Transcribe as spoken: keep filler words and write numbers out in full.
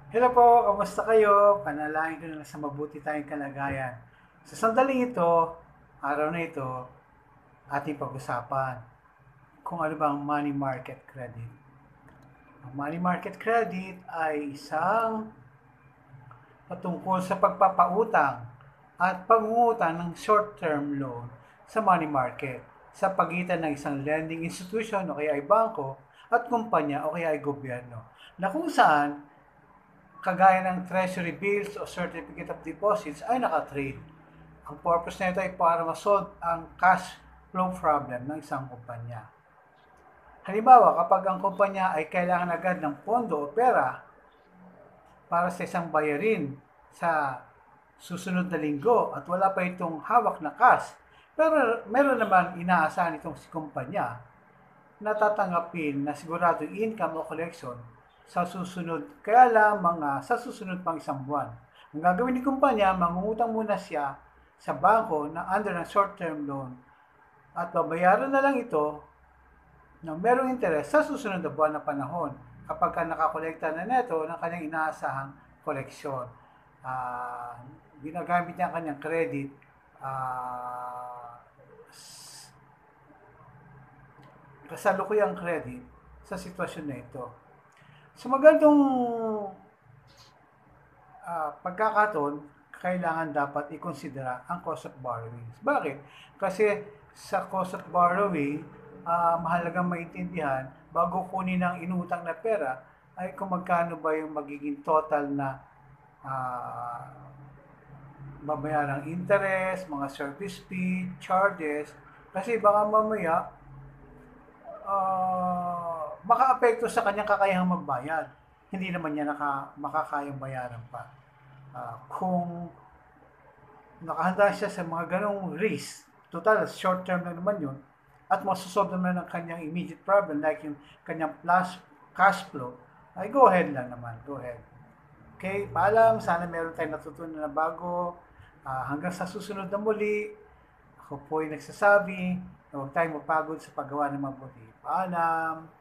Hello po, kamusta kayo? Panalangin ko na sa mabuti tayong kalagayan. Sa sandaling ito, araw na ito, ating pag-usapan kung ano ba ang money market credit. Ang money market credit ay isang patungkol sa pagpapautang at pangungutang ng short-term loan sa money market sa pagitan ng isang lending institution o kaya ay bangko at kumpanya o kaya ay gobyerno na kung saan kagaya ng treasury bills o certificate of deposits ay nakatrade. Ang purpose nito ay para ma-solve ang cash flow problem ng isang kumpanya. Halimbawa, kapag ang kumpanya ay kailangan agad ng pondo o pera para sa isang bayarin sa susunod na linggo at wala pa itong hawak na cash, pero meron naman inaasahan itong si kumpanya na tatanggapin na sigurado income o collection sa susunod, kaya lang mga sa susunod pang isang buwan. Ang gagawin ni kumpanya, mangungutang muna siya sa bangko na under ng short-term loan at babayaran na lang ito ng merong interest sa susunod na buwan na panahon kapag ka nakakolekta na neto ng kanyang inaasahang koleksyon. Uh, ginagamit niya ang kanyang credit uh, kasalukuyang credit sa sitwasyon na ito. Sa magandang uh, pagkakataon, kailangan dapat ikonsidera ang cost of borrowing. Bakit? Kasi sa cost of borrowing, uh, mahalagang maintindihan bago kunin ang inutang na pera ay kung magkano ba yung magiging total na uh, babayarang interest, mga service fee, charges. Kasi baka mamaya uh, makaapekto sa kanyang kakayahang magbayad. Hindi naman niya naka, makakayang bayaran pa. Uh, kung nakahanda siya sa mga ganong risk, total, short term lang naman yun, at masosolve naman ang kanyang immediate problem, like yung kanyang plus cash flow, ay go ahead lang naman, go ahead. Okay, paalam, sana meron tayong natutunan na bago. Uh, hanggang sa susunod na muli, ako po ay nagsasabi na huwag tayong mapagod sa paggawa ng mabuti. Paalam!